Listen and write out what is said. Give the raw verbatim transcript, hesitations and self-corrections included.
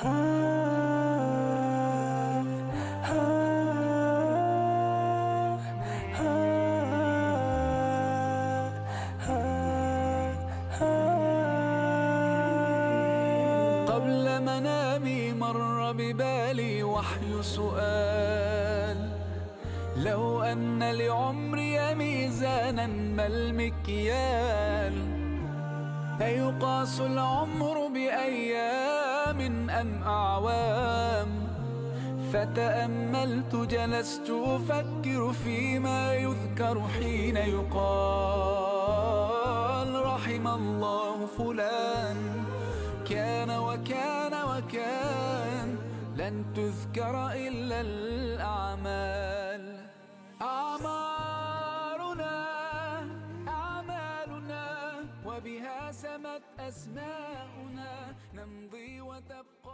قبل منامي مر ببالي وحي سؤال: لو أن لعمري ميزانا ما المكيال؟ أيقاس العمر بأيام أم أعوام؟ فتأملت جلست أفكر فيما يذكر حين يقال: رحم الله فلان كان وكان وكان. لن تذكر إلا الأعمال. أعمارنا أعمالنا وبها سمت أسماؤنا، نمضي وتبقى